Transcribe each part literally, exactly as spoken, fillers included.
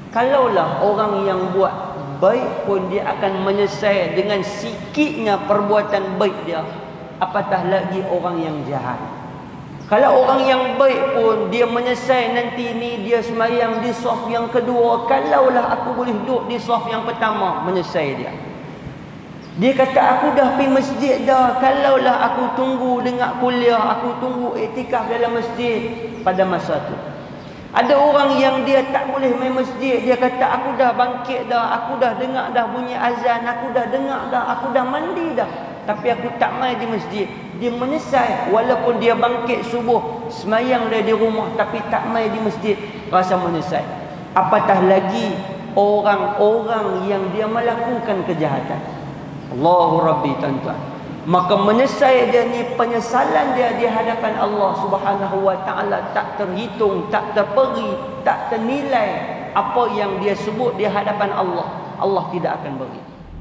Kalaulah orang yang buat baik pun dia akan menyesal dengan sikitnya perbuatan baik dia, apatah lagi orang yang jahat. Kalau orang yang baik pun dia menyesal nanti ni dia sembahyang di saf yang kedua, kalaulah aku boleh duduk di saf yang pertama, menyesal dia. Dia kata aku dah pergi masjid dah, kalaulah aku tunggu dengar kuliah, aku tunggu iktikaf dalam masjid pada masa tu. Ada orang yang dia tak boleh main masjid, dia kata aku dah bangkit dah, aku dah dengar dah bunyi azan, aku dah dengar dah, aku dah mandi dah, tapi aku tak main di masjid. Dia menyesal walaupun dia bangkit subuh, semayang dia di rumah tapi tak main di masjid, rasa menyesal. Apatah lagi orang-orang yang dia melakukan kejahatan. Allahu Rabbi, tuan-tuan. Maka menyesal dia ni, penyesalan dia di hadapan Allah Subhanahu wa taala tak terhitung, tak terperi, tak ternilai. Apa yang dia sebut di hadapan Allah, Allah tidak akan beri.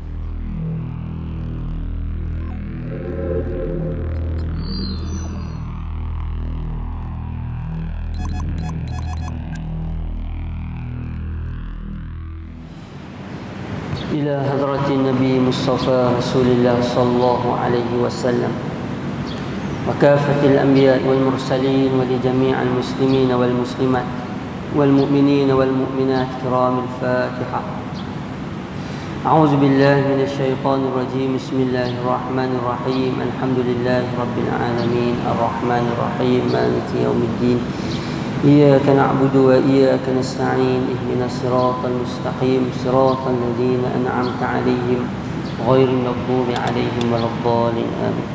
إلى حضرة النبي مصطفى رسول الله صلى الله عليه وسلم وكافة الأنبياء والمرسلين ولجميع المسلمين والمسلمات والمؤمنين والمؤمنات كرام الفاتحة. أعوذ بالله من الشيطان الرجيم. بسم الله الرحمن الرحيم. الحمد لله رب العالمين الرحمن الرحيم مالك يوم الدين. إياك نعبد وإياك نستعين. اهدنا الصراط المستقيم صراط الذين أنعمت عليهم غير المغضوب عليهم ولا الضالين آمين.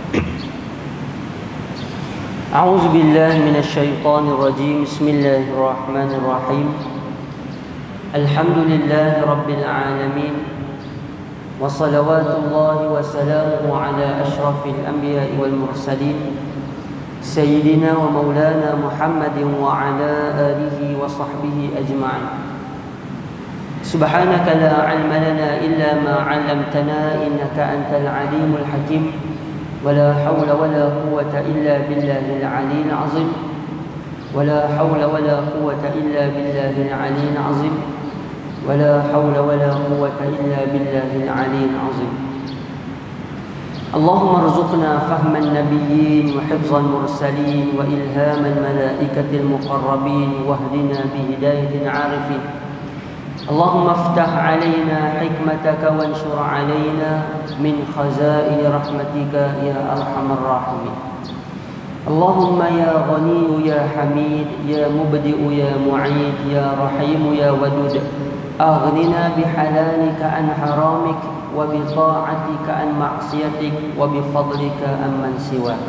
أعوذ بالله من الشيطان الرجيم. بسم الله الرحمن الرحيم. الحمد لله رب العالمين وصلوات الله وسلامه على أشرف الأنبياء والمرسلين سيدنا ومولانا محمد وعلى آله وصحبه أجمعين. سبحانك لا علم لنا إلا ما علمتنا إنك أنت العليم الحكيم. ولا حول ولا قوة إلا بالله العلي العظيم. ولا حول ولا قوة إلا بالله العلي العظيم. ولا حول ولا قوة إلا بالله العلي العظيم. اللهم ارزقنا فهم النبيين وحفظ المرسلين وإلهام الملائكة المقربين واهدنا بهداية العارفين. اللهم افتح علينا حكمتك وانشر علينا من خزائن رحمتك يا أرحم الراحمين. اللهم يا غني يا حميد يا مبدئ يا معيد يا رحيم يا ودود أغننا بحلالك عن حرامك وبطاعتك عن معصيتك وبفضلك عمن سواك.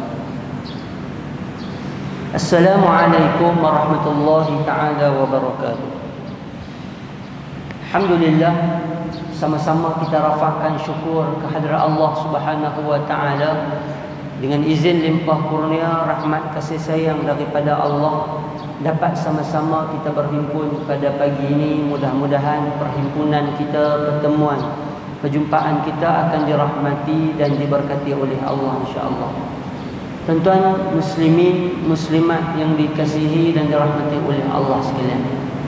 السلام عليكم ورحمة الله تعالى وبركاته. Alhamdulillah, sama-sama kita rafahkan syukur kehadrat Allah Subhanahu wa taala dengan izin limpah kurnia rahmat kasih sayang daripada Allah, dapat sama-sama kita berhimpun pada pagi ini. Mudah-mudahan perhimpunan kita, pertemuan, perjumpaan kita akan dirahmati dan diberkati oleh Allah insya-Allah. Tuan-tuan muslimin muslimat yang dikasihi dan dirahmati oleh Allah sekalian,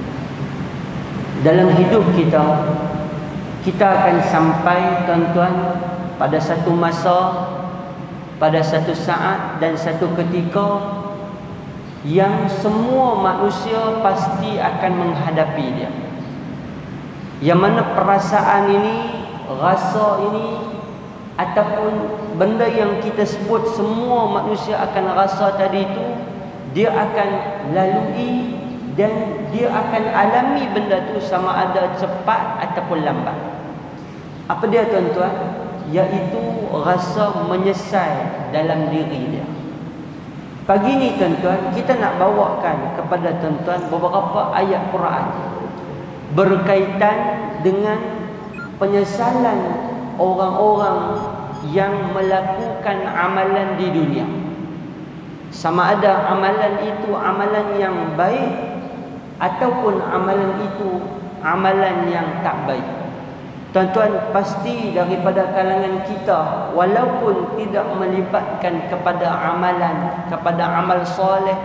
dalam hidup kita kita akan sampai tuan-tuan pada satu masa, pada satu saat dan satu ketika yang semua manusia pasti akan menghadapi dia, yang mana perasaan ini, rasa ini ataupun benda yang kita sebut semua manusia akan rasa tadi itu, dia akan lalui dan dia akan alami benda tu sama ada cepat ataupun lambat. Apa dia tuan-tuan? Iaitu rasa menyesal dalam diri dia. Pagi ni tuan-tuan, kita nak bawakan kepada tuan-tuan beberapa ayat Quran berkaitan dengan penyesalan orang-orang yang melakukan amalan di dunia. Sama ada amalan itu amalan yang baik ataupun amalan itu amalan yang tak baik. Tuan-tuan, pasti daripada kalangan kita, walaupun tidak melibatkan kepada amalan, kepada amal soleh,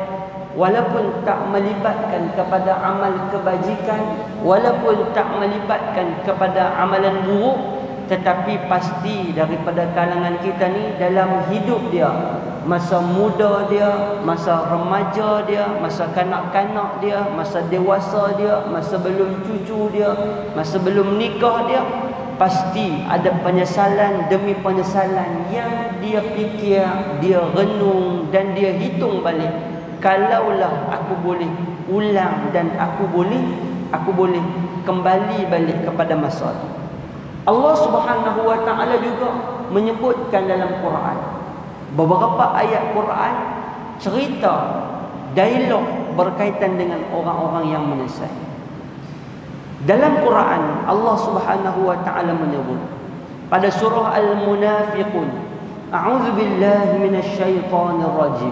walaupun tak melibatkan kepada amal kebajikan, walaupun tak melibatkan kepada amalan buruk, tetapi pasti daripada kalangan kita ni dalam hidup dia, masa muda dia, masa remaja dia, masa kanak-kanak dia, masa dewasa dia, masa belum cucu dia, masa belum nikah dia, pasti ada penyesalan demi penyesalan yang dia fikir, dia renung dan dia hitung balik. Kalaulah aku boleh ulang dan aku boleh aku boleh kembali balik kepada masa itu. Allah Subhanahu wa taala juga menyebutkan dalam Quran, beberapa ayat Quran cerita dialog berkaitan dengan orang-orang yang menyesal. Dalam Quran Allah Subhanahu wa taala menyebut pada surah Al-Munafiqun, a'udzu billahi minasyaitonir rajim.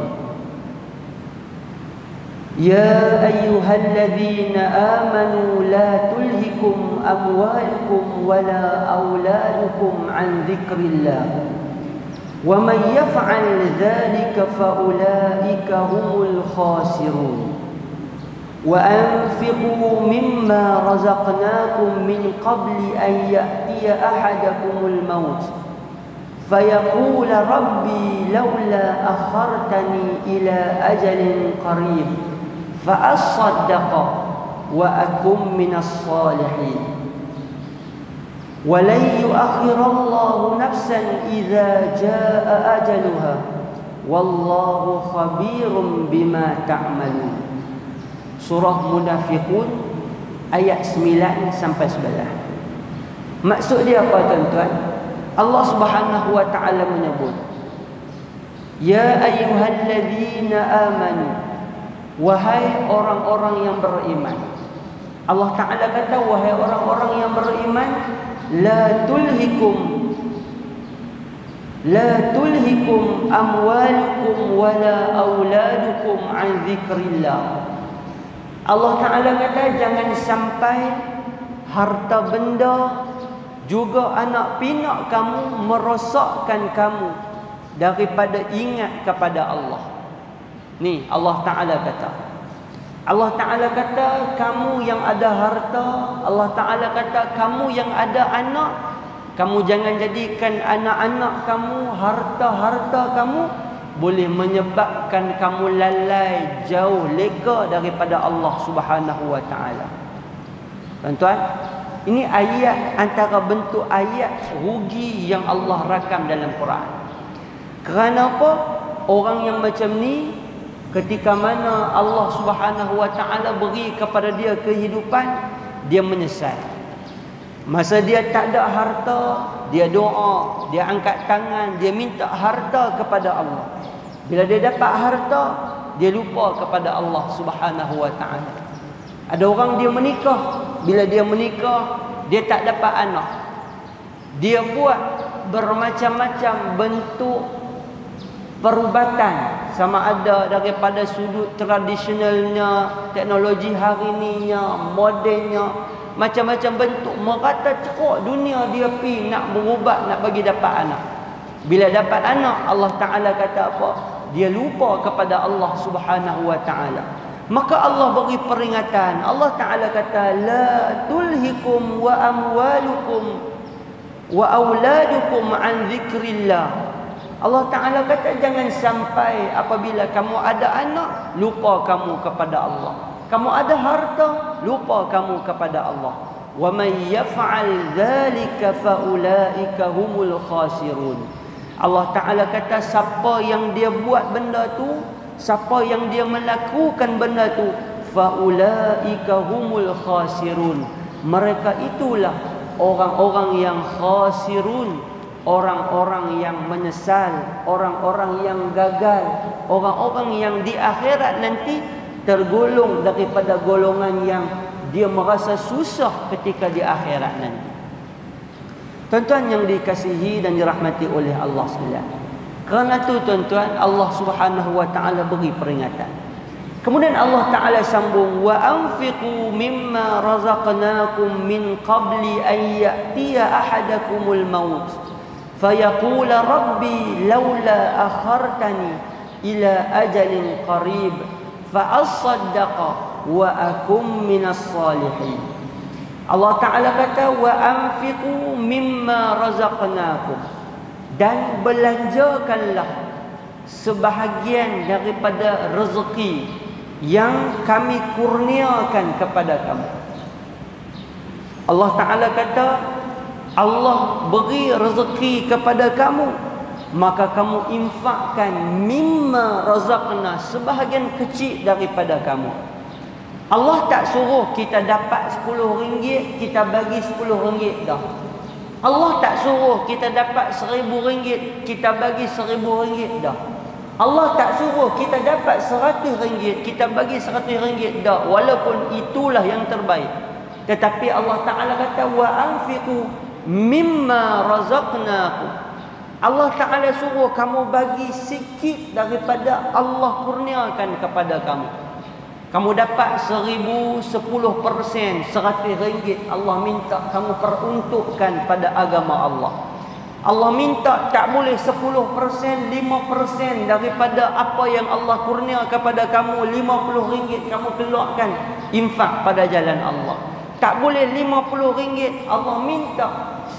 يا أيها الذين آمنوا لا تلهكم أموالكم ولا أولادكم عن ذكر الله ومن يفعل ذلك فأولئك هم الخاسرون وأنفقوا مما رزقناكم من قبل أن يأتي أحدكم الموت فيقول ربي لولا أخرتني إلى أجل قريب فأصدق وأكن من الصالحين ولن يؤخر الله نفسا إذا جاء أجلها والله خبير بما تعملون. Surah Munafiqun ayat sembilan sampai sebelas. Maksud dia apa tuan-tuan? Allah Subhanahu wa taala menyebut, ya ayyuhalladzina amanu, wahai orang-orang yang beriman. Allah Ta'ala kata, wahai orang-orang yang beriman, la tulhikum la tulhikum amwalukum wala auladukum an zikrillah. Allah Ta'ala kata, jangan sampai harta benda juga anak pinak kamu merosakkan kamu daripada ingat kepada Allah. Ni Allah Ta'ala kata. Allah Ta'ala kata, kamu yang ada harta, Allah Ta'ala kata, kamu yang ada anak, kamu jangan jadikan anak-anak kamu, harta-harta kamu boleh menyebabkan kamu lalai, jauh, leka daripada Allah Subhanahu wa Ta'ala. Tuan-tuan, ini ayat antara bentuk ayat rugi yang Allah rakam dalam Quran. Kerana apa? Orang yang macam ni, ketika mana Allah Subhanahu wa taala beri kepada dia kehidupan, dia menyesal. Masa dia tak ada harta, dia doa, dia angkat tangan, dia minta harta kepada Allah. Bila dia dapat harta, dia lupa kepada Allah Subhanahu wa taala. Ada orang dia menikah, bila dia menikah, dia tak dapat anak. Dia buat bermacam-macam bentuk perubatan, sama ada daripada sudut tradisionalnya, teknologi hari ni, modennya, macam-macam bentuk, merata ceruk dunia dia pi nak berubat, nak bagi dapat anak. Bila dapat anak, Allah Ta'ala kata apa? Dia lupa kepada Allah Subhanahu wa Ta'ala. Maka Allah beri peringatan. Allah Ta'ala kata, la tulhikum wa amwalukum wa auladukum an zikrillah. Allah Ta'ala kata, jangan sampai apabila kamu ada anak, lupa kamu kepada Allah. Kamu ada harta, lupa kamu kepada Allah. Wa man yaf'al dzalika fa ulaika humul khasirun. Allah Ta'ala kata, siapa yang dia buat benda tu, siapa yang dia melakukan benda tu, fa ulaika humul khasirun. Mereka itulah orang-orang yang khasirun, orang-orang yang menyesal, orang-orang yang gagal, orang-orang yang di akhirat nanti tergolong daripada golongan yang dia merasa susah ketika di akhirat nanti. Tuan-tuan yang dikasihi dan dirahmati oleh Allah sekalian, kerana itu tuan-tuan, Allah Subhanahu wa taala beri peringatan. Kemudian Allah Ta'ala sambung, wa anfiqu mimma razaqnakum min qabli an ya'tiya ahadakumul maut fayaqula rabbi laula akhartani ila ajalin qarib fa asaddaqa wa akum minas salihin. Allah Ta'ala kata wa anfiqu mimma razaqnakum, dan belanjakanlah sebahagian daripada rezeki yang kami kurniakan kepada kamu. Allah Ta'ala kata Allah beri rezeki kepada kamu, maka kamu infakkan mimma razaqna, sebahagian kecil daripada kamu. Allah tak suruh kita dapat sepuluh ringgit kita bagi sepuluh ringgit dah. Allah tak suruh kita dapat seribu ringgit kita bagi seribu ringgit dah. Allah tak suruh kita dapat seratus ringgit kita bagi seratus ringgit dah, walaupun itulah yang terbaik. Tetapi Allah Ta'ala kata wa anfiqu mimma razaqnakum. Allah Ta'ala suruh kamu bagi sikit daripada Allah kurniakan kepada kamu. Kamu dapat seribu, sepuluh persen, seratus ringgit, Allah minta kamu peruntukkan pada agama Allah. Allah minta tak boleh sepuluh persen, lima persen daripada apa yang Allah kurnia kepada kamu, lima puluh ringgit kamu keluarkan infak pada jalan Allah. Tak boleh lima puluh ringgit, Allah minta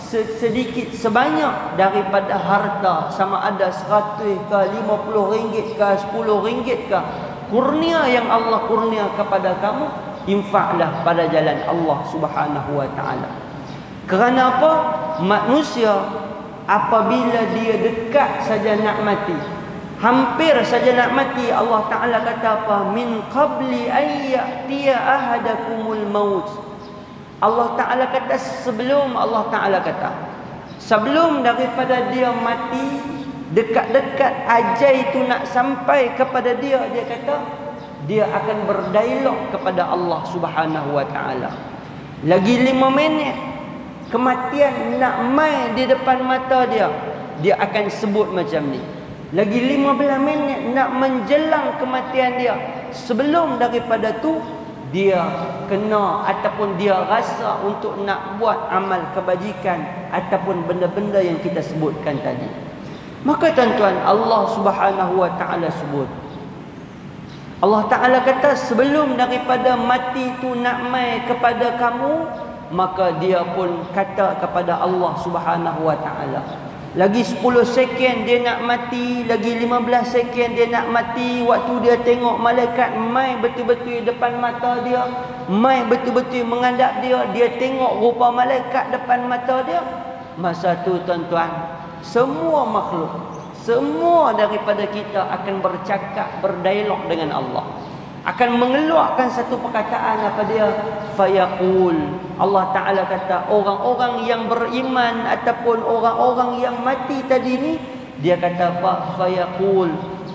sedikit sebanyak daripada harta, sama ada seratus ke, lima puluh ringgit ke, sepuluh ringgit ke, kurnia yang Allah kurnia kepada kamu, infaklah pada jalan Allah Subhanahu wa taala. Kerana apa? Manusia apabila dia dekat saja nak mati, hampir saja nak mati, Allah Ta'ala kata apa? Min qabli ayyatiya ahadakumul maut. Allah Ta'ala kata sebelum Allah Ta'ala kata sebelum daripada dia mati, dekat-dekat ajal itu nak sampai kepada dia, dia kata dia akan berdialog kepada Allah Subhanahu wa Ta'ala. Lagi lima minit kematian nak mai di depan mata dia, dia akan sebut macam ni. Lagi lima belas minit nak menjelang kematian dia, sebelum daripada tu dia kena ataupun dia rasa untuk nak buat amal kebajikan ataupun benda-benda yang kita sebutkan tadi. Maka tuan-tuan, Allah Subhanahu wa Ta'ala sebut, Allah Ta'ala kata sebelum daripada mati tu nak mai kepada kamu, maka dia pun kata kepada Allah Subhanahu wa Ta'ala, lagi sepuluh seken dia nak mati, lagi lima belas seken dia nak mati. Waktu dia tengok malaikat mai betul-betul depan mata dia, mai betul-betul menghadap dia, dia tengok rupa malaikat depan mata dia. Masa tu tuan-tuan, semua makhluk, semua daripada kita akan bercakap, berdialog dengan Allah, akan mengeluarkan satu perkataan apa dia? Fayaqul. Allah Ta'ala kata orang-orang yang beriman ataupun orang-orang yang mati tadi ni, dia kata apa? Fayaqul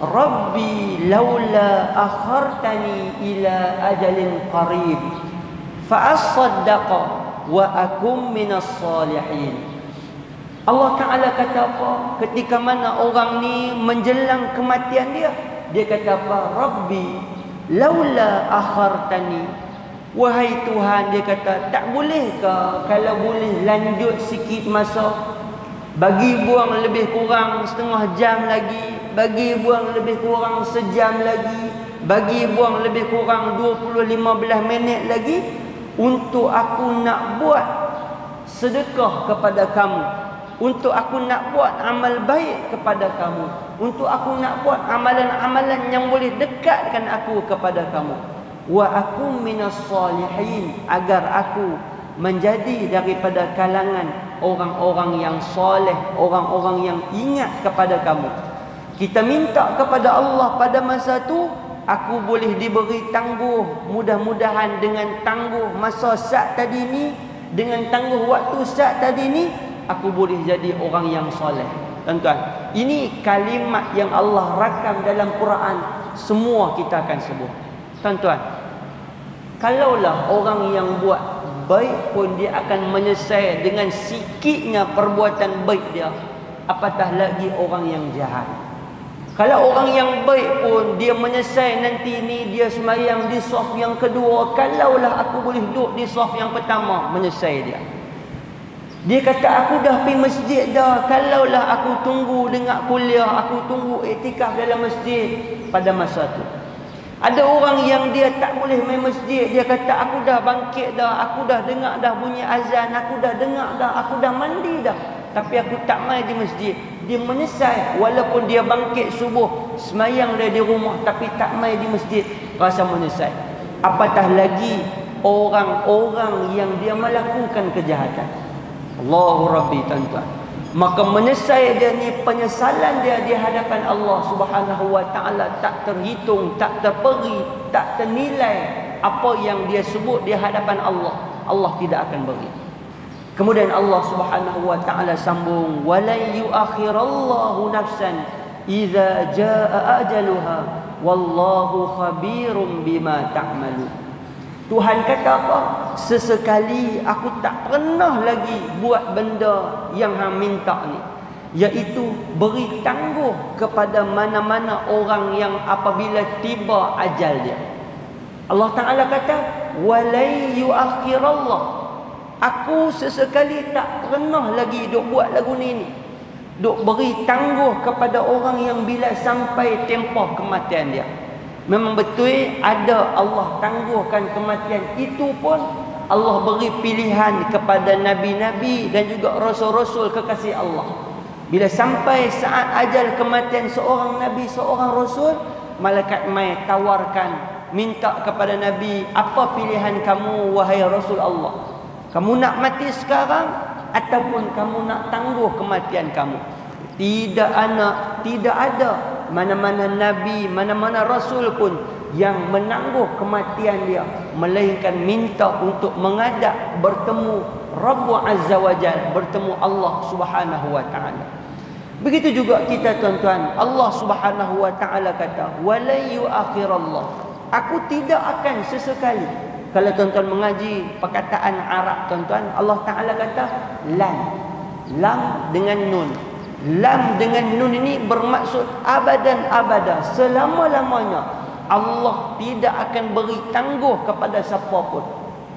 Rabbi laula akhartani ila ajalin qarib fa asaddaqa wa akum minas salihin. Allah Ta'ala kata apa? Ketika mana orang ni menjelang kematian dia, dia kata apa? Rabbi laula akhartani, wahai Tuhan, dia kata tak boleh ke kalau boleh lanjut sikit masa, bagi buang lebih kurang setengah jam lagi, bagi buang lebih kurang sejam lagi, bagi buang lebih kurang dua puluh lima belas minit lagi, untuk aku nak buat sedekah kepada kamu, untuk aku nak buat amal baik kepada kamu, untuk aku nak buat amalan-amalan yang boleh dekatkan aku kepada kamu. Wa aku minas salihin, agar aku menjadi daripada kalangan orang-orang yang soleh, orang-orang yang ingat kepada kamu. Kita minta kepada Allah pada masa tu, aku boleh diberi tangguh, mudah-mudahan dengan tangguh masa saat tadi ni, dengan tangguh waktu saat tadi ni, aku boleh jadi orang yang soleh. Tuan-tuan, ini kalimat yang Allah rakam dalam Quran, semua kita akan sebut. Tuan-tuan, kalaulah orang yang buat baik pun dia akan menyesal dengan sikitnya perbuatan baik dia, apatah lagi orang yang jahat. Kalau orang yang baik pun dia menyesal nanti ni dia sembahyang di saf yang kedua, kalaulah aku boleh duduk di saf yang pertama, menyesal dia. Dia kata aku dah pergi masjid dah, kalaulah aku tunggu dengar kuliah, aku tunggu iktikaf dalam masjid pada masa tu. Ada orang yang dia tak boleh main masjid. Dia kata, aku dah bangkit dah, aku dah dengar dah bunyi azan, aku dah dengar dah, aku dah mandi dah, tapi aku tak main di masjid. Dia menyesal walaupun dia bangkit subuh, semayang dia di rumah, tapi tak main di masjid, rasa menyesal. Apatah lagi orang-orang yang dia melakukan kejahatan. Allahu Rabbi, tuan-tuan. Maka menyesal dia ni, penyesalan dia di hadapan Allah Subhanahu wa taala tak terhitung, tak terperi, tak ternilai. Apa yang dia sebut di hadapan Allah, Allah tidak akan beri. Kemudian Allah Subhanahu wa taala sambung, wala yuakhirallahu nafsan idza jaa ajaluha wallahu khabirum bima ta'malun. Tuhan kata apa? Sesekali aku tak pernah lagi buat benda yang hang minta ni, iaitu beri tangguh kepada mana-mana orang yang apabila tiba ajal dia. Allah Ta'ala kata, walai yuakhirallah, aku sesekali tak pernah lagi duk buat lagu ni ni, duk beri tangguh kepada orang yang bila sampai tempoh kematian dia. Memang betul ada Allah tangguhkan kematian. Itu pun Allah beri pilihan kepada nabi-nabi dan juga rasul-rasul kekasih Allah. Bila sampai saat ajal kematian seorang nabi, seorang rasul, malaikat mai tawarkan, minta kepada nabi, apa pilihan kamu wahai rasul Allah? Kamu nak mati sekarang ataupun kamu nak tangguh kematian kamu? Tidak ada, tidak ada mana-mana nabi, mana-mana rasul pun yang menangguh kematian dia, melainkan minta untuk menghadap bertemu Rabb Azza wa Jalla, bertemu Allah Subhanahu wa taala. Begitu juga kita, tuan-tuan. Allah Subhanahu wa taala kata, wala yuakhirallah, aku tidak akan sesekali. Kalau tuan-tuan mengaji perkataan Arab, tuan-tuan, Allah Taala kata lam. Lam dengan nun. Lam dengan nun ini bermaksud abadan abada, selama-lamanya Allah tidak akan beri tangguh kepada siapa pun.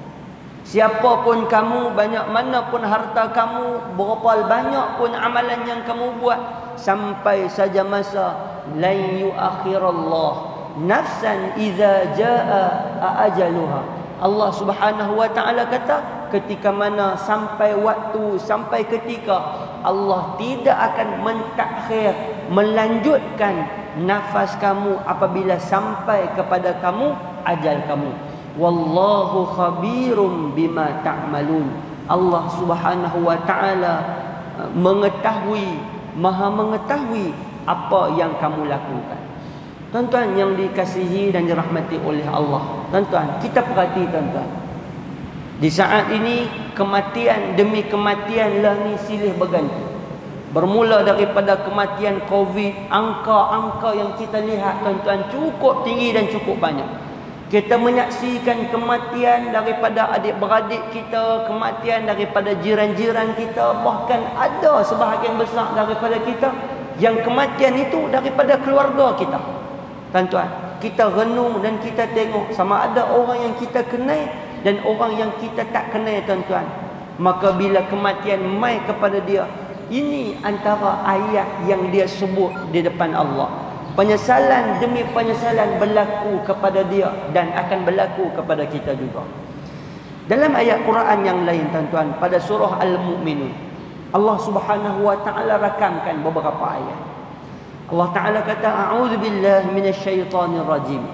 Siapa pun kamu, banyak mana pun harta kamu, berapa banyak pun amalan yang kamu buat, sampai saja masa la yuakhirallah nafsan idza jaa ajaluha. Allah Subhanahu wa taala kata, ketika mana sampai waktu, sampai ketika, Allah tidak akan mentakhir, melanjutkan nafas kamu apabila sampai kepada kamu ajal kamu. Wallahu khabirum bima ta'malun. Allah Subhanahu wa taala mengetahui, maha mengetahui apa yang kamu lakukan. Tuan-tuan yang dikasihi dan dirahmati oleh Allah, tuan-tuan, kita perhati, tuan-tuan, di saat ini kematian demi kematian lah ni silih berganti. Bermula daripada kematian Covid, angka-angka yang kita lihat, tuan-tuan, cukup tinggi dan cukup banyak. Kita menyaksikan kematian daripada adik-beradik kita, kematian daripada jiran-jiran kita, bahkan ada sebahagian besar daripada kita yang kematian itu daripada keluarga kita. Tuan-tuan, kita renung dan kita tengok sama ada orang yang kita kenal dan orang yang kita tak kenal, tuan-tuan. Maka bila kematian mai kepada dia, ini antara ayat yang dia sebut di depan Allah. Penyesalan demi penyesalan berlaku kepada dia dan akan berlaku kepada kita juga. Dalam ayat Quran yang lain, tuan-tuan, pada surah Al-Mu'minun, Allah Subhanahu wa taala rakamkan beberapa ayat. Allah Ta'ala kata, a'udzu billahi minasy syaithanir rajim.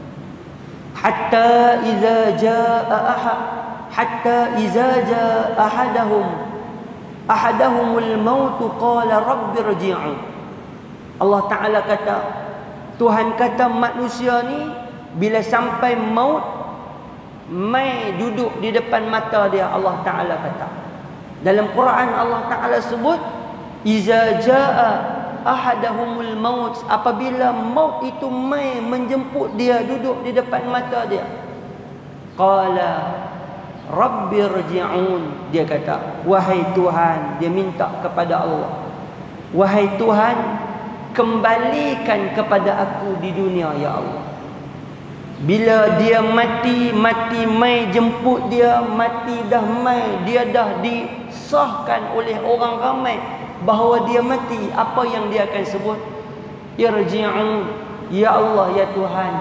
Hatta idza jaa ahad hatta idza jaa ahadahum ahadahumul maut qala rabbi irji'un. Allah Ta'ala kata, Tuhan kata manusia ni bila sampai maut mai duduk di depan mata dia. Allah Ta'ala kata dalam Quran, Allah Ta'ala sebut iza jaa ahadahumul maut, apabila maut itu mai menjemput dia, duduk di depan mata dia. Qala rabbi irji'un, dia kata, wahai Tuhan, dia minta kepada Allah, wahai Tuhan, kembalikan kepada aku di dunia ya Allah. Bila dia mati, mati mai jemput dia, mati dah mai, dia dah disahkan oleh orang ramai bahawa dia mati, apa yang dia akan sebut? Irji'un, ya Allah, ya Tuhan,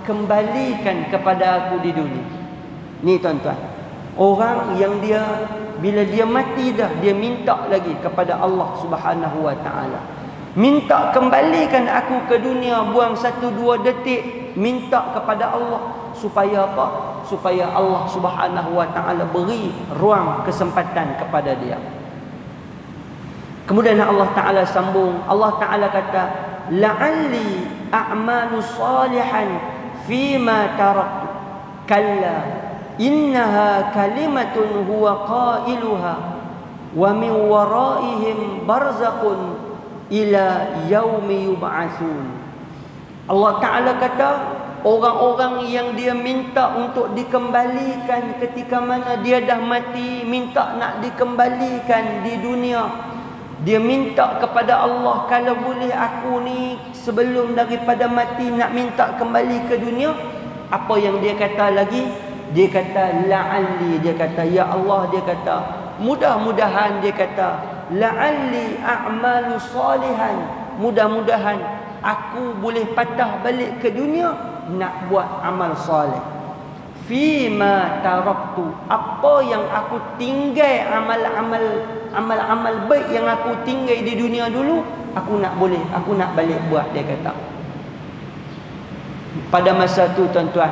kembalikan kepada aku di dunia. Ni tuan-tuan, orang yang dia bila dia mati dah, dia minta lagi kepada Allah Subhanahu wa taala. Minta kembalikan aku ke dunia, buang satu dua detik, minta kepada Allah supaya apa? Supaya Allah Subhanahu wa taala beri ruang kesempatan kepada dia. Kemudian Allah taala sambung, Allah taala kata, la'alli a'malu salihan fima taraktu kalla innaha kalimatun huwa qailuha wa min waraihim barzakun ila yaumi yub'atsun. Allah taala kata, orang-orang yang dia minta untuk dikembalikan ketika mana dia dah mati, minta nak dikembalikan di dunia, dia minta kepada Allah, kalau boleh aku ni sebelum daripada mati nak minta kembali ke dunia. Apa yang dia kata lagi? Dia kata la'alli, dia kata ya Allah, dia kata mudah-mudahan, dia kata la'alli a'malu salihan, mudah-mudahan aku boleh patah balik ke dunia nak buat amal soleh. Fima taraktu, apa yang aku tinggal, amal-amal amal-amal baik yang aku tinggal di dunia dulu, aku nak boleh, aku nak balik buat, dia kata. Pada masa tu tuan-tuan,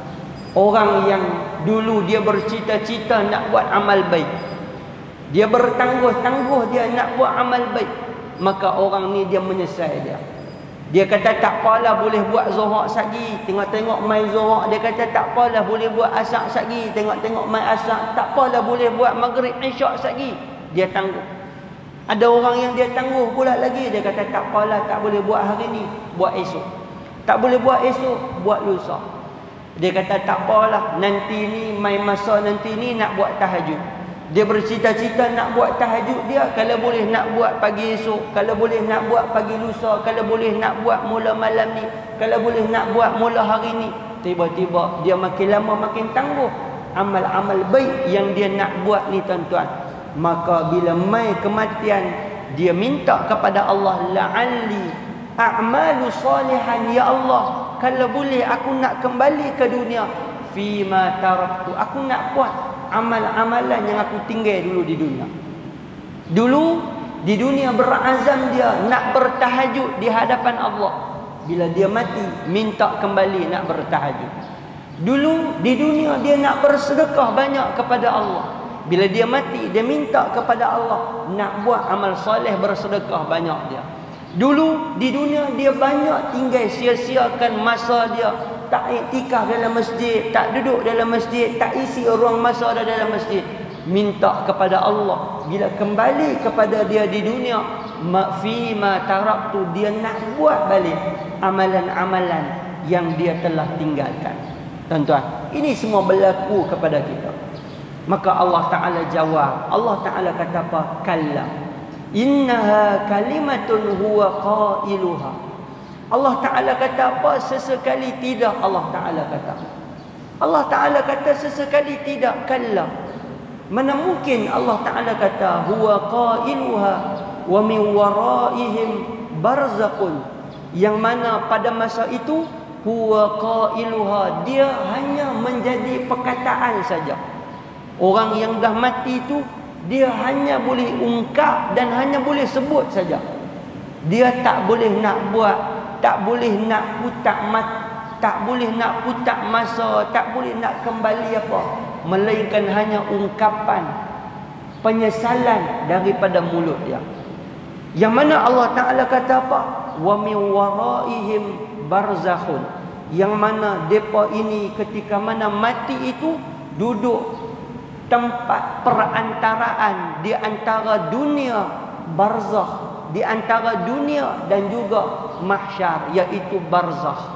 orang yang dulu dia bercita-cita nak buat amal baik, dia bertangguh-tangguh dia nak buat amal baik, maka orang ni dia menyesal dia. Dia kata tak apalah boleh buat zuhur sagi, tengok-tengok mai zuhur. Dia kata tak apalah boleh buat asar sagi, tengok-tengok mai asar. Tak apalah boleh buat maghrib isyak sagi. Dia tangguh. Ada orang yang dia tangguh pula lagi, dia kata tak apalah, tak boleh buat hari ni, buat esok. Tak boleh buat esok, buat lusa. Dia kata tak apalah, nanti ni mai masa nanti ni nak buat tahajud. Dia bercita-cita nak buat tahajud dia, kalau boleh nak buat pagi esok, kalau boleh nak buat pagi lusa, kalau boleh nak buat mula malam ni, kalau boleh nak buat mula hari ni. Tiba-tiba dia makin lama makin tangguh amal-amal baik yang dia nak buat ni tuan-tuan. Maka bila mai kematian, dia minta kepada Allah, la'alli a'malu salihan, ya Allah, kalau boleh aku nak kembali ke dunia, fima taraktu, aku nak buat amal-amalan yang aku tinggal dulu di dunia. Dulu di dunia berazam dia nak bertahajud di hadapan Allah. Bila dia mati, minta kembali nak bertahajud. Dulu di dunia dia nak bersedekah banyak kepada Allah. Bila dia mati, dia minta kepada Allah nak buat amal soleh, bersedekah banyak dia. Dulu di dunia dia banyak tinggal sia-siakan masa dia, tak iktikaf dalam masjid, tak duduk dalam masjid, tak isi ruang masa ada dalam masjid. Minta kepada Allah, bila kembali kepada dia di dunia, fi ma taraktu, dia nak buat balik amalan-amalan yang dia telah tinggalkan. Tuan-tuan, ini semua berlaku kepada kita. Maka Allah Ta'ala jawab, Allah Ta'ala kata apa? Kalla innaha kalimatun huwa qailuha. Allah Ta'ala kata apa? Sesekali tidak. Allah Ta'ala kata, Allah Ta'ala kata sesekali tidak. Kalla, mana mungkin Allah Ta'ala kata huwa qailuha wa min waraihim barzakun, yang mana pada masa itu huwa qailuha, dia hanya menjadi perkataan saja. Orang yang dah mati itu, dia hanya boleh ungkap dan hanya boleh sebut saja. Dia tak boleh nak buat, tak boleh nak putar mat, tak boleh nak putar masa, tak boleh nak kembali apa, melainkan hanya ungkapan penyesalan daripada mulut dia. Yang mana Allah Ta'ala kata apa? Wa min waraihim barzakhun, yang mana depa ini ketika mana mati itu duduk tempat perantaraan di antara dunia barzakh, di antara dunia dan juga mahsyar, iaitu barzakh.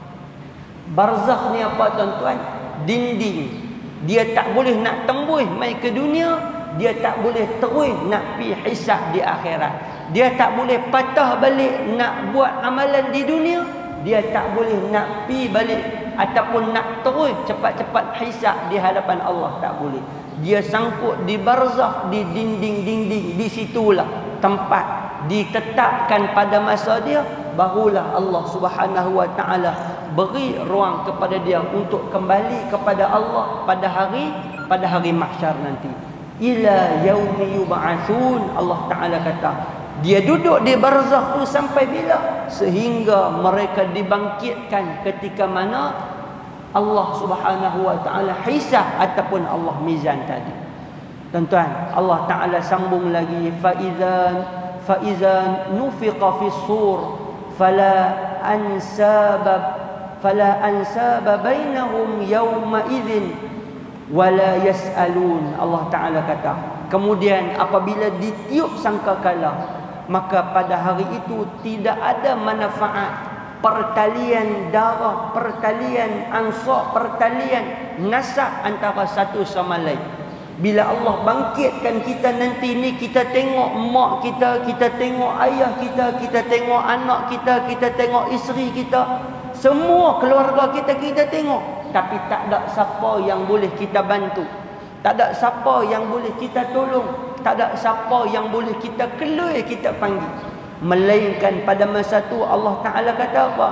Barzakh ni apa tuan-tuan? Dinding. Dia tak boleh nak tembus mai ke dunia, dia tak boleh terus nak pi hisab di akhirat. Dia tak boleh patah balik nak buat amalan di dunia, dia tak boleh nak pi balik ataupun nak terus cepat-cepat hisab di hadapan Allah, tak boleh. Dia sangkut di barzakh, di dinding-dinding, di situlah tempat ditetapkan pada masa dia, barulah Allah Subhanahu wa taala beri ruang kepada dia untuk kembali kepada Allah pada hari pada hari mahsyar nanti. Ila yaumi yub'atsun, Allah Taala kata, dia duduk di barzakh tu sampai bila? Sehingga mereka dibangkitkan ketika mana Allah Subhanahu wa taala hisab ataupun Allah mizan tadi. Tuan-tuan, Allah Taala sambung lagi, fa iza fa iza nufiqa fis sur fala ansaba fala ansaba bainahum yawma idzin wala yas'alun. Allah Taala kata, kemudian apabila ditiup sangkakala, maka pada hari itu tidak ada manfaat pertalian darah, pertalian ansab, pertalian nasab antara satu sama lain. Bila Allah bangkitkan kita nanti ni, kita tengok mak kita, kita tengok ayah kita, kita tengok anak kita, kita tengok isteri kita, semua keluarga kita kita tengok, tapi tak ada siapa yang boleh kita bantu, tak ada siapa yang boleh kita tolong, tak ada siapa yang boleh kita kelui, kita panggil. Melainkan pada masa tu Allah Ta'ala kata apa?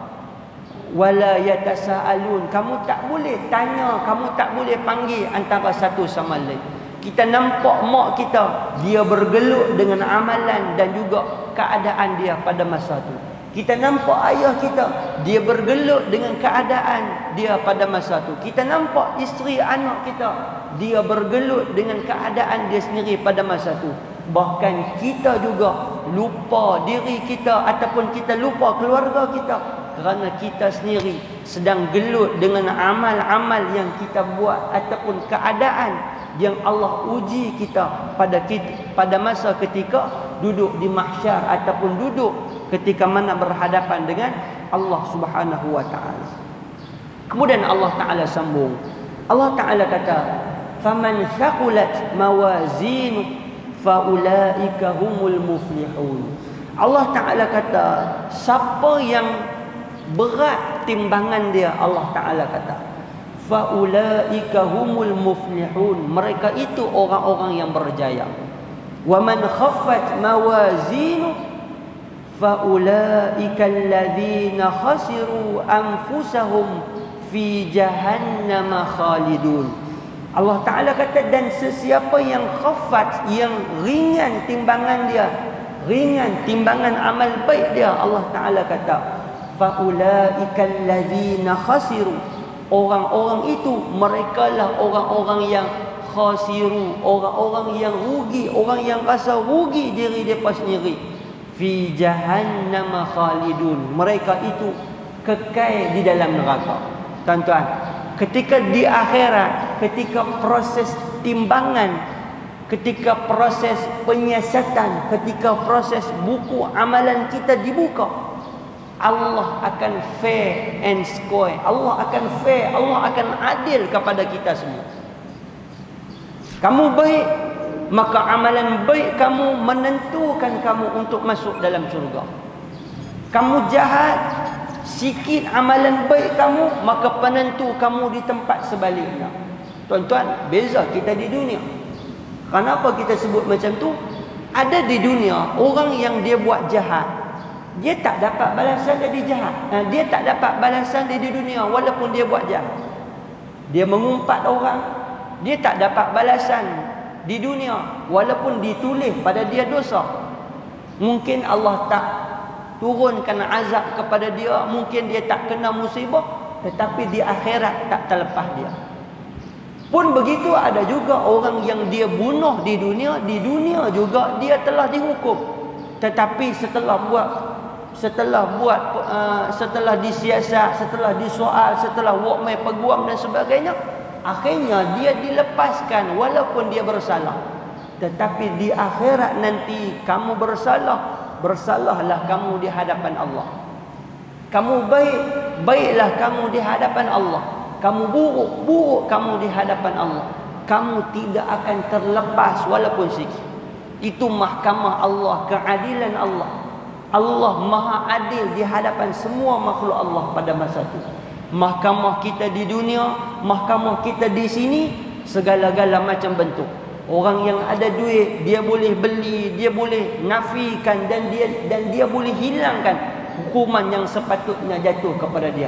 Wala yatasaalun, kamu tak boleh tanya, kamu tak boleh panggil antara satu sama lain. Kita nampak mak kita, dia bergelut dengan amalan dan juga keadaan dia pada masa tu. Kita nampak ayah kita, dia bergelut dengan keadaan dia pada masa tu. Kita nampak isteri anak kita, dia bergelut dengan keadaan dia sendiri pada masa tu. Bahkan kita juga lupa diri kita ataupun kita lupa keluarga kita, kerana kita sendiri sedang gelut dengan amal-amal yang kita buat ataupun keadaan yang Allah uji kita pada kita, pada masa ketika duduk di mahsyar ataupun duduk ketika mana berhadapan dengan Allah Subhanahu wa taala. Kemudian Allah Taala sambung. Allah Taala kata, "Faman thaqulat mawazinu faulaika humul muflihun." Allah Taala kata, siapa yang berat timbangan dia, Allah Taala kata, faulaika humul muflihun, mereka itu orang-orang yang berjaya. Wa man khaffat mawazinu faulaika alladhina khasiru anfusahum fi jahannam khalidun. Allah Ta'ala kata, dan sesiapa yang khafat, yang ringan timbangan dia, ringan timbangan amal baik dia, Allah Ta'ala kata, faulaika allazina khasiru, orang-orang itu merekalah orang-orang yang khasiru, orang-orang yang rugi, orang yang rasa rugi diri mereka sendiri. Fi jahannam khalidun, mereka itu kekal di dalam neraka. Tuan-tuan, ketika di akhirat, ketika proses timbangan, ketika proses penyiasatan, ketika proses buku amalan kita dibuka, Allah akan fair and square. Allah akan fair, Allah akan adil kepada kita semua. Kamu baik, maka amalan baik kamu menentukan kamu untuk masuk dalam syurga. Kamu jahat, sikit amalan baik kamu, maka penentu kamu di tempat sebaliknya. Tuan-tuan, beza kita di dunia. Kenapa kita sebut macam tu? Ada di dunia orang yang dia buat jahat, dia tak dapat balasan dari jahat. Dia tak dapat balasan dari dunia walaupun dia buat jahat. Dia mengumpat orang, dia tak dapat balasan di dunia walaupun ditulis pada dia dosa. Mungkin Allah tak turunkan azab kepada dia, mungkin dia tak kena musibah, tetapi di akhirat tak terlepas dia. Pun begitu, ada juga orang yang dia bunuh di dunia, di dunia juga dia telah dihukum, tetapi setelah buat setelah buat uh, setelah disiasat, setelah disoal, setelah buat mai peguam dan sebagainya, akhirnya dia dilepaskan walaupun dia bersalah. Tetapi di akhirat nanti kamu bersalah, bersalahlah kamu di hadapan Allah. Kamu baik, baiklah kamu di hadapan Allah. Kamu buruk, buruk kamu di hadapan Allah. Kamu tidak akan terlepas walaupun sikit. Itu mahkamah Allah, keadilan Allah. Allah maha adil di hadapan semua makhluk Allah pada masa itu. Mahkamah kita di dunia, mahkamah kita di sini, segala-gala macam bentuk. Orang yang ada duit, dia boleh beli, dia boleh nafikan, dan dia dan dia boleh hilangkan hukuman yang sepatutnya jatuh kepada dia.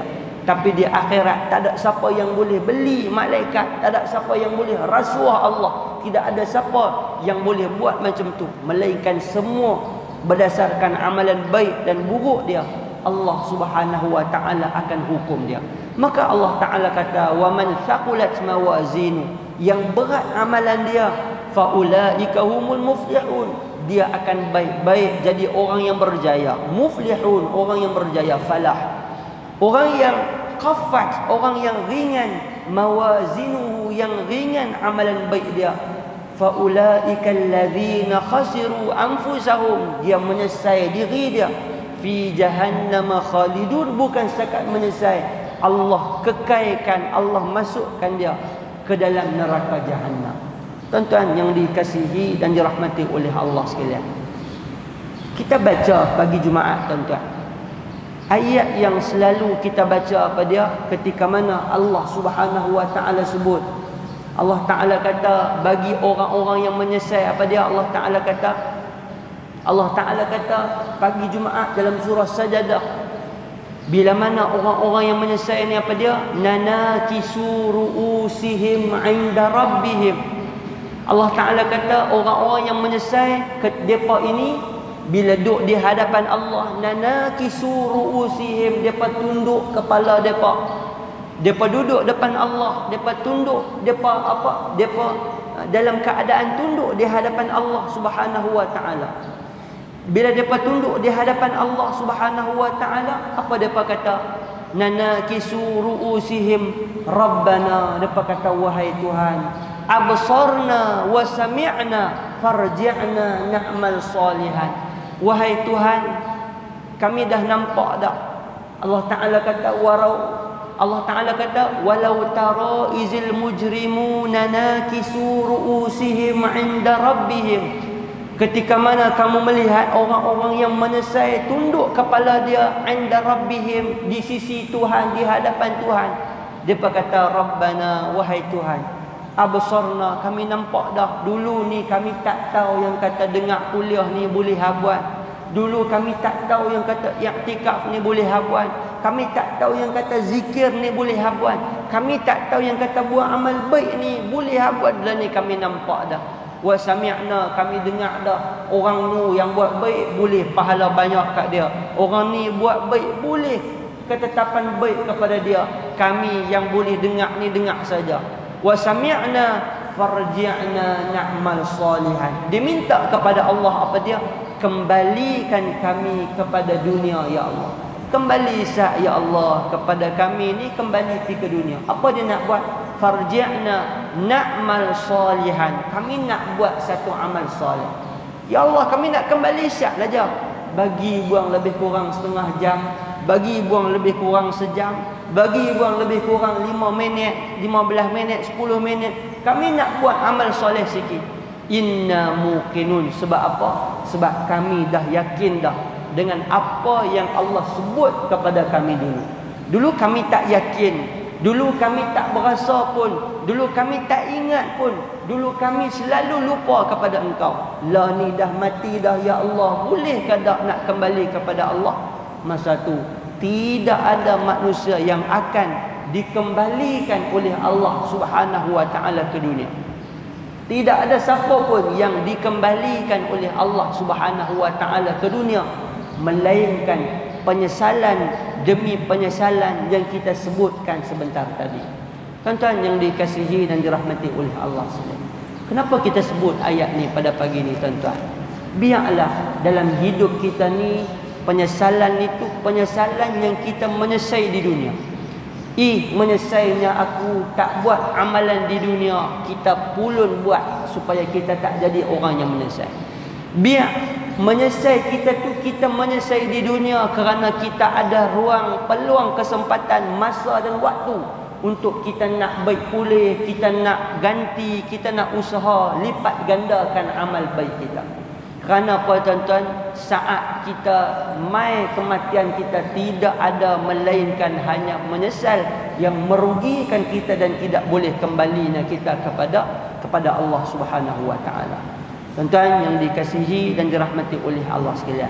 Tapi di akhirat tak ada siapa yang boleh beli malaikat, tak ada siapa yang boleh rasuah Allah, tidak ada siapa yang boleh buat macam tu, melainkan semua berdasarkan amalan baik dan buruk dia, Allah Subhanahu wa taala akan hukum dia. Maka Allah Taala kata, wa man thaqulat mawazinu, yang berat amalan dia, faulaika humul muflihun, dia akan baik-baik jadi orang yang berjaya. Muflihun, orang yang berjaya, falah. Orang yang khaffat, orang yang ringan, mawazinuhu, yang ringan amalan baik dia, faulaika allazina khasiru anfusahum, dia menyesai diri dia, fi jahannam khalidun, bukan setakat menyesai, Allah kekalkan, Allah masukkan dia ke dalam neraka jahannam. Tuan-tuan yang dikasihi dan dirahmati oleh Allah sekalian, kita baca pagi Jumaat tuan-tuan, ayat yang selalu kita baca apa dia, ketika mana Allah Subhanahu wa taala sebut, Allah Taala kata bagi orang-orang yang menyesal, apa dia Allah Taala kata? Allah Taala kata pagi Jumaat dalam surah Sajadah, bila mana orang-orang yang menyesal ini apa dia? Nanakisu ru'usihim 'inda rabbihim. Allah Taala kata orang-orang yang menyesal, depa ini bila duduk di hadapan Allah, nanakisu ru'usihim, depa tunduk kepala depa. Depa duduk depan Allah, depa tunduk, depa apa? Depa dalam keadaan tunduk di hadapan Allah Subhanahu wa taala. Bila depa tunduk di hadapan Allah Subhanahu wa taala, apa depa kata? Nanakisu ru'usihim rabbana, depa kata wahai Tuhan, absarna wa sami'na farji'na na'mal salihan. Wahai Tuhan, kami dah nampak dah. Allah Taala kata warau, Allah Taala kata walau tara izil mujrimuna nakisu ru'usihim 'inda rabbihim, ketika mana kamu melihat orang-orang yang menyesal tunduk kepala dia 'inda rabbihim, di sisi Tuhan, di hadapan Tuhan, dia berkata rabbana, wahai Tuhan, absarna, kami nampak dah. Dulu ni kami tak tahu yang kata dengar kuliah ni boleh habuat. Dulu kami tak tahu yang kata i'tikaf ni boleh habuat. Kami tak tahu yang kata zikir ni boleh habuat. Kami tak tahu yang kata buat amal baik ni boleh habuat. Bila ni kami nampak dah. Wa sami'na, kami dengar dah. Orang ni yang buat baik boleh pahala banyak kat dia. Orang ni buat baik boleh ketetapan baik kepada dia. Kami yang boleh dengar ni dengar saja. Wa sami'na farji'na na'mal salihan. Diminta kepada Allah apa dia? Kembalikan kami kepada dunia ya Allah. Kembali sah ya Allah kepada kami ni, kembali pergi ke dunia. Apa dia nak buat? Farji'na na'mal salihan. Kami nak buat satu amal soleh. Ya Allah, kami nak kembali sah saja. Bagi buang lebih kurang setengah jam, bagi buang lebih kurang sejam, bagi buang lebih kurang lima minit, lima belas minit, sepuluh minit. Kami nak buat amal soleh sikit. Inna muqinun. Sebab apa? Sebab kami dah yakin dah dengan apa yang Allah sebut kepada kami dulu. Dulu kami tak yakin, dulu kami tak berasa pun, dulu kami tak ingat pun, dulu kami selalu lupa kepada Engkau. Lah ni dah mati dah ya Allah, bolehkah tak nak kembali kepada Allah? Masa tu tidak ada manusia yang akan dikembalikan oleh Allah Subhanahu wa taala ke dunia. Tidak ada siapa pun yang dikembalikan oleh Allah Subhanahu wa taala ke dunia, melainkan penyesalan demi penyesalan yang kita sebutkan sebentar tadi. Tuan-tuan yang dikasihi dan dirahmati oleh Allah sekalian, kenapa kita sebut ayat ni pada pagi ni tuan-tuan? Biarlah dalam hidup kita ni, penyesalan itu penyesalan yang kita menyesal di dunia. Ih, menyesalnya aku tak buat amalan di dunia. Kita pulun buat supaya kita tak jadi orang yang menyesal. Biar menyesal kita tu, kita menyesal di dunia kerana kita ada ruang, peluang, kesempatan, masa dan waktu untuk kita nak baik pulih, kita nak ganti, kita nak usaha lipat gandakan amal baik kita. Kerana apa tuan-tuan? Saat kita mai kematian kita, tidak ada melainkan hanya menyesal yang merugikan kita dan tidak boleh kembalinya kita kepada kepada Allah Subhanahu wa taala. Tuan-tuan yang dikasihi dan dirahmati oleh Allah sekalian,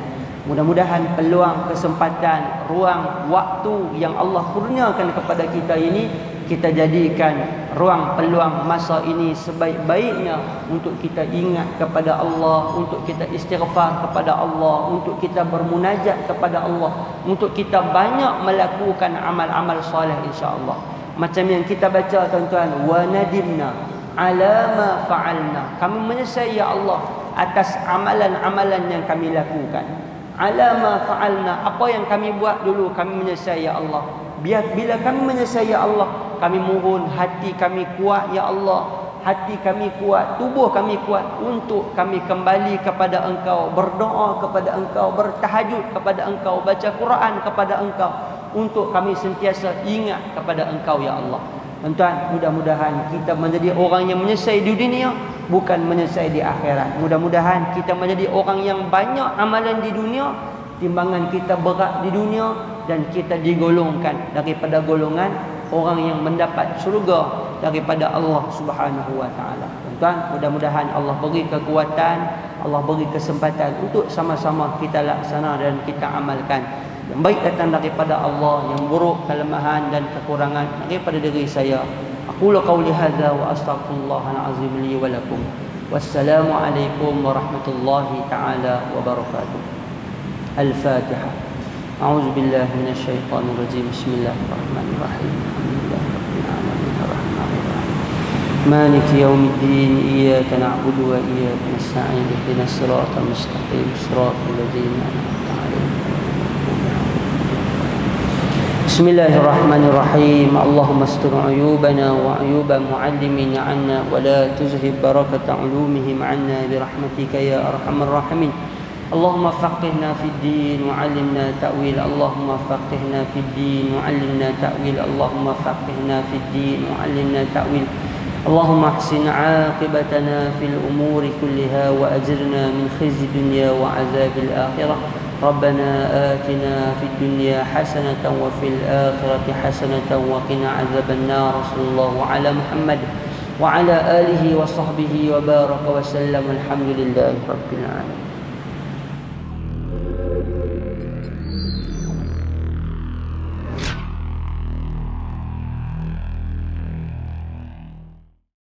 Mudah-mudahan peluang, kesempatan, ruang, waktu yang Allah kurniakan kepada kita ini, kita jadikan ruang peluang masa ini sebaik-baiknya untuk kita ingat kepada Allah, untuk kita istighfar kepada Allah, untuk kita bermunajat kepada Allah, untuk kita banyak melakukan amal-amal soleh insya-Allah. Macam yang kita baca tuan-tuan, wa nadimna ala ma fa'alna. Kami menyesal ya Allah atas amalan-amalan yang kami lakukan. Ala ma fa'alna, apa yang kami buat dulu kami menyesal ya Allah. Biar bila kami menyesal ya Allah, kami mohon hati kami kuat ya Allah. Hati kami kuat, tubuh kami kuat untuk kami kembali kepada Engkau, berdoa kepada Engkau, bertahajud kepada Engkau, baca Quran kepada Engkau, untuk kami sentiasa ingat kepada Engkau ya Allah. Tuan-tuan, mudah-mudahan kita menjadi orang yang menyesal di dunia, bukan menyesal di akhirat. Mudah-mudahan kita menjadi orang yang banyak amalan di dunia, timbangan kita berat di dunia, dan kita digolongkan daripada golongan orang yang mendapat syurga daripada Allah Subhanahu wa taala. Tuan-tuan, mudah-mudahan Allah beri kekuatan, Allah beri kesempatan untuk sama-sama kita laksana dan kita amalkan. Yang baik datang daripada Allah, yang buruk, kelemahan dan kekurangan daripada diri saya. Aqulu qawli hadza wa astaghfirullahal azim li wa lakum. Wassalamu alaikum warahmatullahi taala wabarakatuh. Al-Fatihah. A'udzu billahi minasyaitonir rajim. Bismillahirrahmanirrahim. Alhamdulillahirabbil alamin arrahmanir rahim. Maliki yaumiddin. Iyyaka na'budu wa iyyaka nasta'in. Ihdinas siratal mustaqim. Siratal ladzina an'amta 'alaihim. Bismillahirrahmanirrahim. Allahumma astur 'uyubana wa 'uyuba mu'allimina 'anna wa la tuzhib barakata 'ulumihim 'anna bi rahmatika ya arhamar rahimin. اللهم فقهنا في الدين وعلمنا تأويل اللهم فقهنا في الدين وعلمنا تأويل اللهم فقهنا في الدين وعلمنا تأويل اللهم احسن عاقبتنا في الأمور كلها وأجرنا من خزي الدنيا وعذاب الآخرة ربنا آتنا في الدنيا حسنة وفي الآخرة حسنة وقنا عذاب النار صلى الله على محمد وعلى آله وصحبه وبارك وسلم الحمد لله رب العالمين.